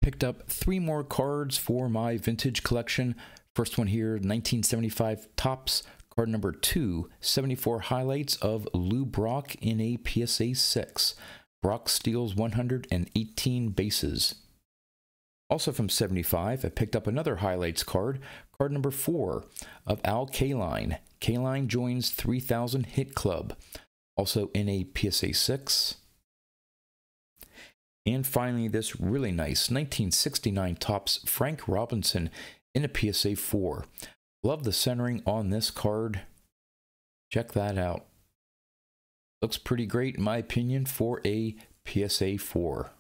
picked up 3 more cards for my vintage collection. First one here, 1975 Topps, card number 2, 74 highlights of Lou Brock in a PSA 6. Brock steals 118 bases. Also from 75, I picked up another highlights card, card number 4 of Al Kaline. Kaline joins 3000 Hit Club, also in a PSA 6. And finally, this really nice 1969 Topps Frank Robinson in a PSA 4. Love the centering on this card. Check that out. Looks pretty great in my opinion for a PSA 4.